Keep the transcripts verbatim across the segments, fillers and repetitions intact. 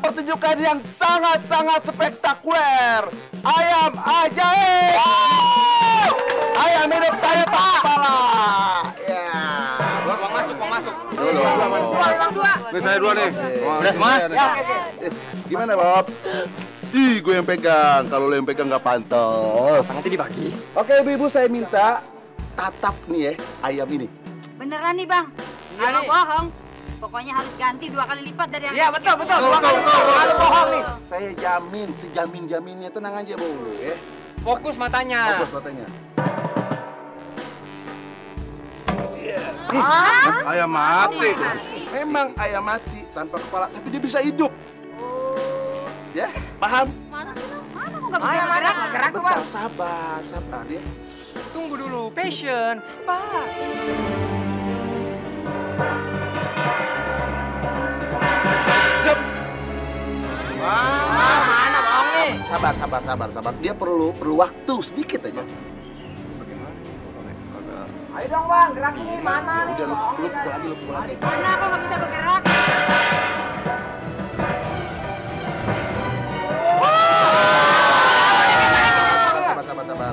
pertunjukan yang sangat-sangat spektakuler. Ayam ajaib. Ayam hidup tanpa kepala. Ya. Uang masuk, uang masuk. Dulu. Uang dua. Ini saya dua nih. Udah semua? Ya, oke, oke. Gimana, Bob? Ih, gue yang pegang. Kalau lo yang pegang nggak pantas. Nanti dibagi. Oke, ibu-ibu, saya minta tatap nih ya ayam ini. Beneran nih, Bang. Kalau bohong, pokoknya harus ganti dua kali lipat dari yang Iya, betul, betul. Betul, Dua kali betul, betul. kalau bohong nih. Saya jamin, sejamin-jaminnya. Tenang aja, Bu. Ya. Fokus matanya. Fokus matanya. Hah? Ayam mati. Memang ayam mati tanpa kepala, tapi dia bisa hidup. Ya, paham? Mana sih, Bang? Mana kok nggak Mana, bisa mana? gerak? Gerak tuh, Bang. Bentar, sabar, sabar dia. Tunggu dulu, passion, sabar. Ah, mana bohong nih? Sabar, sabar, sabar, sabar. Dia perlu perlu waktu sedikit aja. Ayo dong, Bang. Gerakin nih. Mana nih? Udah, lu, Bohong lu nih, pukul kan? lagi, lu pukul lagi. Mana kok nggak bisa bergerak? Sabar, sabar, sabar.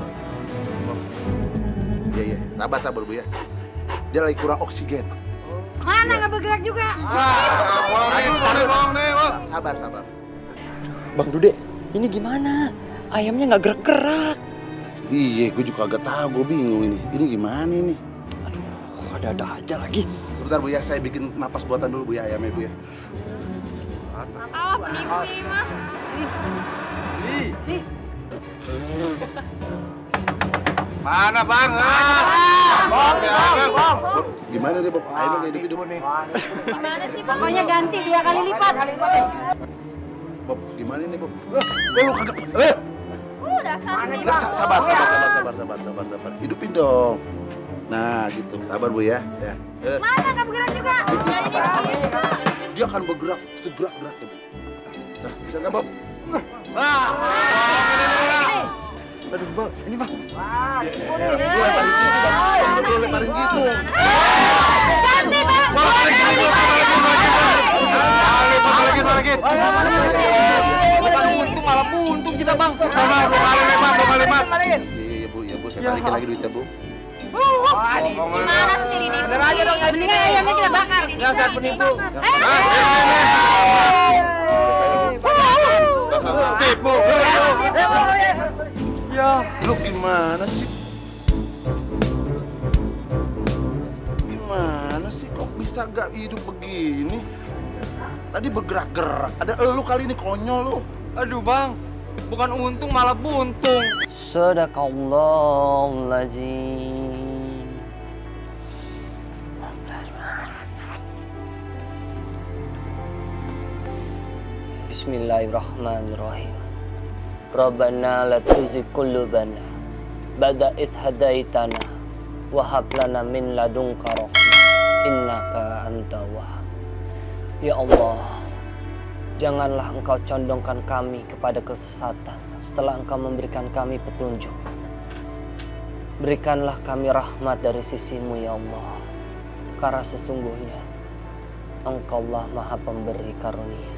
Iya, iya. Sabar, sabar, Bu ya. Dia lagi kurang oksigen. Mana nggak bergerak juga? Bohong nih, bohong, bohong nih. Wah. Sabar, sabar. Bang Dude, ini gimana? Ayamnya nggak gerak-gerak. Iya, gue juga agak tahu, gue bingung ini. Ini gimana ini? Aduh, ada-ada aja lagi. Sebentar, Bu ya. Saya bikin napas buatan dulu, Bu ya, ayamnya, Bu ya. Ah, penipu ini mah. Nih, nih. Mana bang? Ah, Bohong nih, Bang. Bohong. Gimana nih, Bob? Ayamnya kayak hidup-hidup. Gimana sih? Pokoknya ganti dua kali lipat. Kali lipat nih. Bob, gimana nih, Bob? Eh, kok lu kagak... Eh! Uh, dasar Mana nih, sih, Nggak, Bang. sa- sabar, sabar, sabar, sabar, sabar, sabar, sabar. Hidupin dong. Nah, gitu. Sabar, Bu ya. Ya. Eh, Mana nggak bergerak juga? Ini Ini sabar. bisa. dia akan bergerak segerak-geraknya, Bu. Nah, bisa nggak, Bob? Aduh, Bang, ini Bang. Wah, tipu nih. Lu leparin gitu, Bang. Lu leparin gitu. Ganti, Bang. balikin, balikin, balikin. Bukan untung, malah buntung kita, Bang. Bang, dua kali lipat, dua kali lipat. Iya, iya, Bu. Ya, Bu. Saya balikin lagi duitnya, Bu. Wah, nih. Gimana sih ini? Bener aja dong, jadi Mendingan ayamnya kita bakar. Nggak usah penipu. Eh, Dasar tipu. Ya. Lu gimana sih? Gimana sih? Kok bisa gak hidup begini? Tadi bergerak-gerak. Ada elu kali ini, konyol lu. Aduh, Bang. Bukan untung, malah buntung. Sadaqallahul-azim. Bismillahirrahmanirrahim. Rabbana la tuzigh qulubana ba'da idh hadaitana wa hab lana min ladunka rahmah innaka antal wahhab. Ya Allah, janganlah Engkau condongkan kami kepada kesesatan setelah Engkau memberikan kami petunjuk. Berikanlah kami rahmat dari sisi-Mu ya Allah, karena sesungguhnya Engkaulah Maha Pemberi karunia.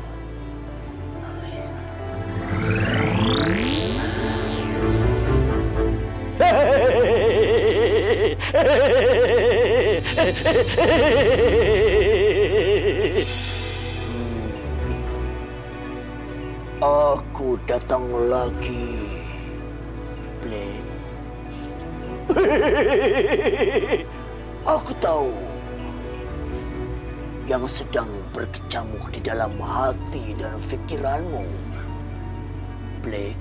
Aku datang lagi, Blade. Aku tahu yang sedang berkecamuk di dalam hati dan pikiranmu, Blade.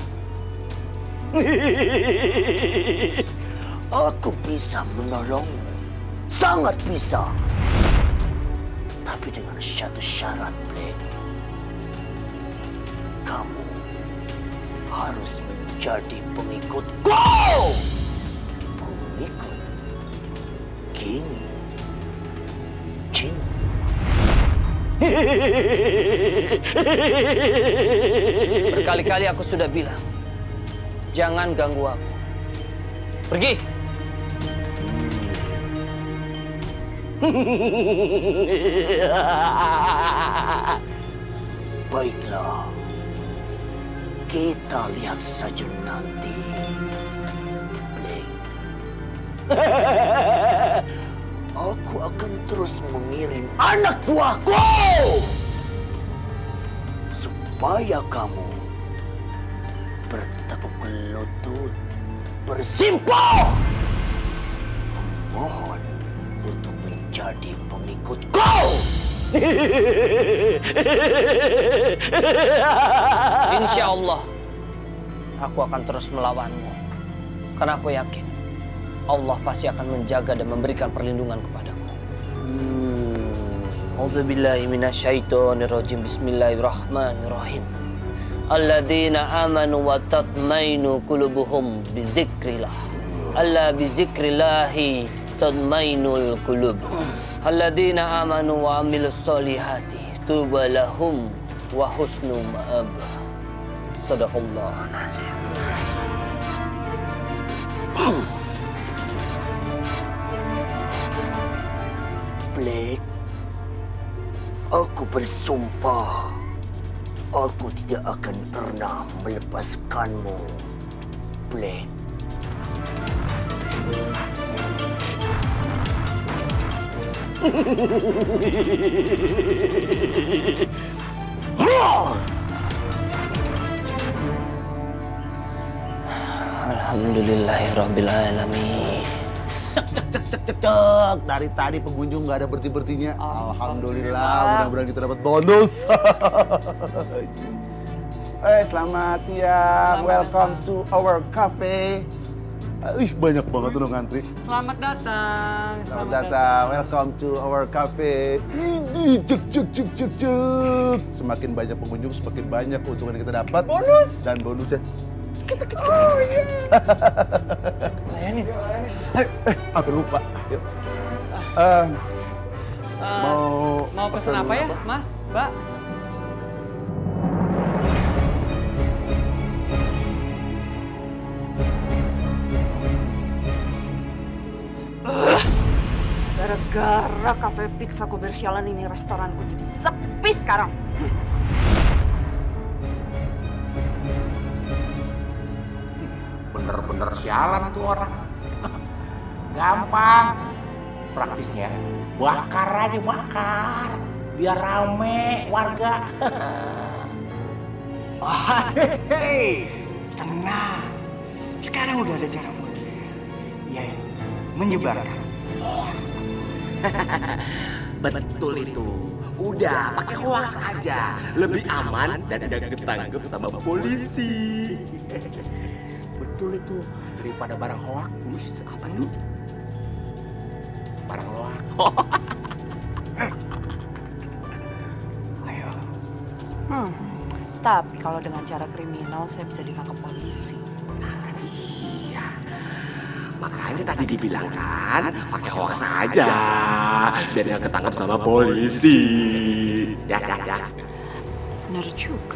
Aku bisa menolongmu, sangat bisa. Tapi dengan satu syarat, Blade. Kamu harus menjadi pengikutku. Pengikut King Jin. Berkali-kali aku sudah bilang, jangan ganggu aku. Pergi. Baiklah, kita lihat saja nanti. Black. Aku akan terus mengirim anak buahku supaya kamu bertekuk lutut, bersimpuh, memohon untuk menjadi pengikutku. Insya Allah, aku akan terus melawanmu. Karena aku yakin, Allah pasti akan menjaga dan memberikan perlindungan kepadaku. A'udzubillahi minasyaitonirrajim. Bismillahirrahmanirrahim. Alladzina amanu wa tatmainu qulubuhum bizikrillah. Alla bizikrillahi tatmainul qulub. Alladzina amanu wa amilus solihati tuba lahum wa husnu ma'ab. Sadaqallahul azim. Black, aku bersumpah, aku tidak akan pernah melepaskanmu, Black. Alhamdulillahirabbil alamin. Cek cek cek cek cek cek. Dari tadi pengunjung nggak ada berhenti berhentinya. Alhamdulillah, mudah-mudahan kita dapat bonus. Eh, selamat siang. Welcome to our cafe. Ih, banyak banget tuh ngantri. Selamat datang. Selamat datang. Welcome to our cafe. Ini cek cek cek cek cek. Semakin banyak pengunjung, semakin banyak keuntungan yang kita dapat. Bonus. Dan bonusnya. Oh iya. Layanin. Eh, eh, apa lupa? Yuk. Uh, Uh, mau mau pesen apa ya, Mas, Mbak? Gara-gara kafe pizza gue bersialan ini restoranku jadi sepi sekarang. Bener-bener sialan tuh orang. Gampang. Praktisnya bakar aja, bakar. Biar rame warga. Oh, hei, tenang. Sekarang udah ada cara modern, yaitu menyebarkan. Betul itu. Udah, pakai hoax aja. Lebih aman dan gak ketangkep sama polisi. Betul itu. Daripada barang hoax. Wih, apa tuh? Barang hoax. Ayo. Hmm, tapi kalau dengan cara kriminal saya bisa ditangkap polisi. Iya. Makanya tadi dibilangkan pakai hoax aja. Biar dia ketangkap sama polisi. Ya, ya, ya. Benar juga.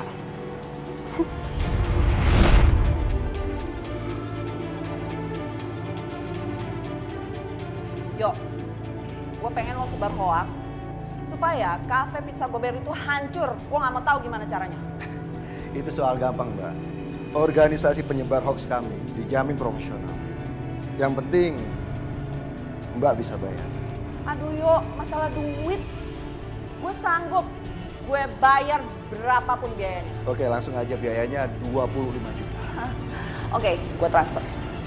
Yo, gue pengen lo sebar hoax supaya kafe pizza Gober itu hancur. Gue nggak mau tahu gimana caranya. Itu soal gampang, Mbak. Organisasi penyebar hoax kami dijamin profesional. Yang penting Mbak bisa bayar. Aduh yo, masalah duit. Gue sanggup. Gue bayar berapapun biayanya. Oke, langsung aja biayanya dua puluh lima juta. Oke, gue transfer.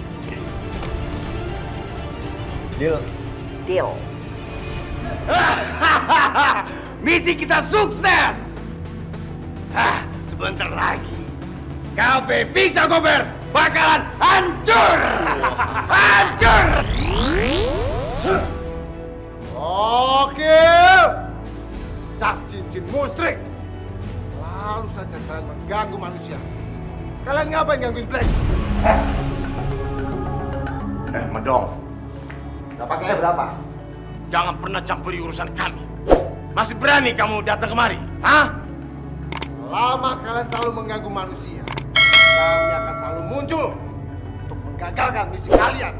Deal. Deal. Misi kita sukses. Hah, sebentar lagi kafe pizza Gober bakalan hancur. Hancur. Oke. Sak cincin musrik. Lalu saja kalian mengganggu manusia. Kalian ngapain gangguin Black? Eh, Medong. Dapatnya berapa? Jangan pernah campuri urusan kami. Masih berani kamu datang kemari? Hah? Lama kalian selalu mengganggu manusia, kami akan selalu muncul untuk menggagalkan misi kalian.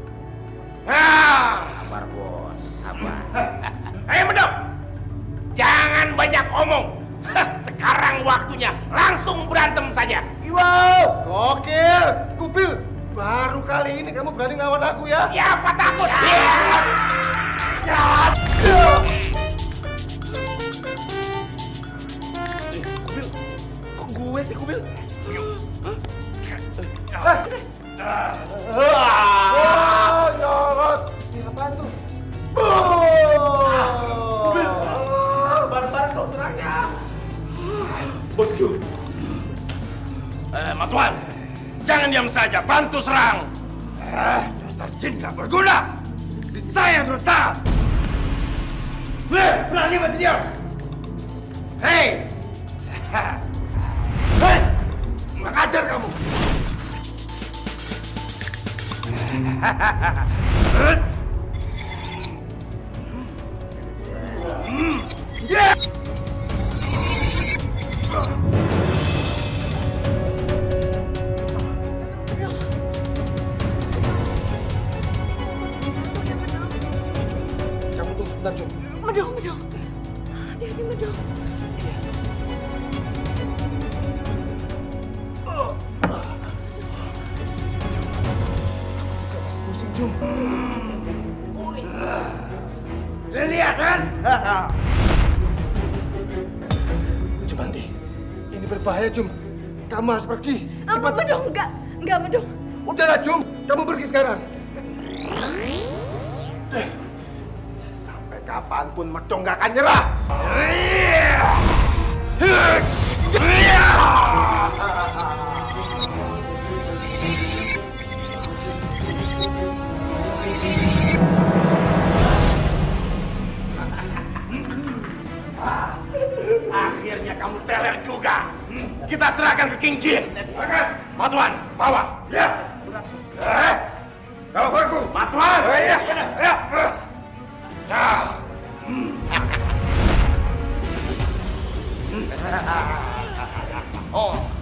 Ah, sabar bos, sabar. Ayo Medong, jangan banyak omong. Sekarang waktunya langsung berantem saja. Wow, gokil, Kupil. Baru kali ini kamu berani ngelawan aku ya? Siapa takut? Ya. Ya. Kupil, kok gue sih Kupil? Oh, nyorot. Ini apaan tuh? Kupil, bareng-bareng dong serangnya. Bosku. Eh, Matuan. Jangan diam saja, bantu serang. Eh, dasar jin gak berguna. Di saya brutal. Hei, berani mati diam. Hei. Hei, kurang ajar kamu. Yeah. Kamu tunggu sebentar, Jum. Medong, medong. Hati-hati, medong. Pusing, Jum. Lihat kan? Jumanti, ini berbahaya, Jum. Kamu harus pergi. Cepat. Medong, enggak. Enggak, medong. Udahlah, Jum. Kamu pergi sekarang. Sampai kapanpun Medong nggak akan nyerah. Akhirnya kamu teler juga. Kita serahkan ke King Jin. Matuan, bawa. Ya. Eh, kau aku. Matuan. Ya. Ya. Ya. Oh.